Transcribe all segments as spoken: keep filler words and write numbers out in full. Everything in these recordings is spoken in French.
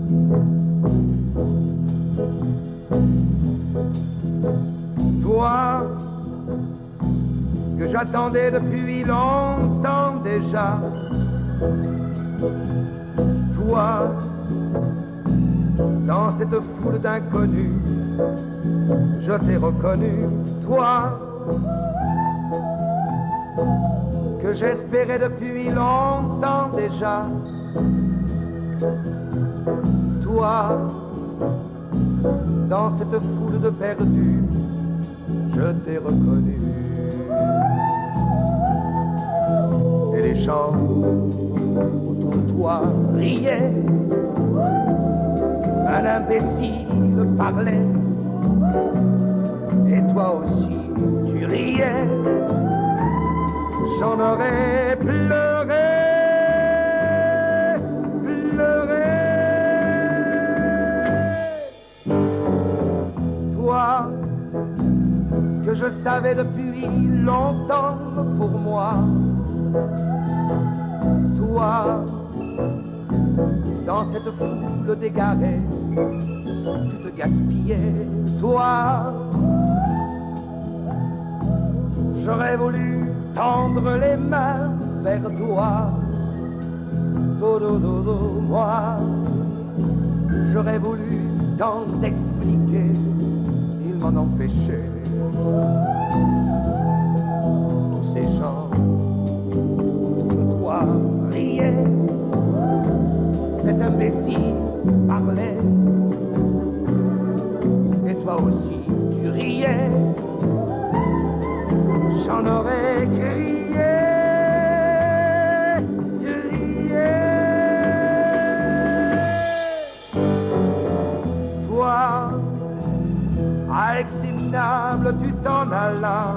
Toi, que j'attendais depuis longtemps déjà. Toi, dans cette foule d'inconnus, je t'ai reconnu. Toi, que j'espérais depuis longtemps déjà. Toi, dans cette foule de perdus, je t'ai reconnu. Et les gens autour de toi riaient, un imbécile parlait, et toi aussi tu riais. J'en aurais pleuré, pleuré. Toi, que je savais depuis longtemps pour moi. Toi, dans cette foule d'égarés, tu te gaspillais. Toi, j'aurais voulu tendre les mains vers toi. Do, do, do, do, moi, j'aurais voulu tant t'expliquer, il m'en empêchait. Tous ces gens autour de toi riaient, cet imbécile parlait, et toi aussi tu riais. J'en aurais crié, crié. Toi, Alex et minable, tu t'en allas.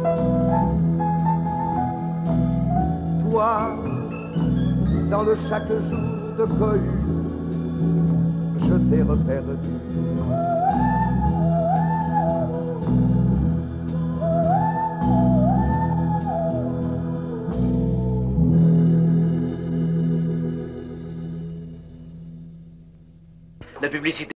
Toi, dans le chaque jour de cohue, je t'ai reperdu. La publicité.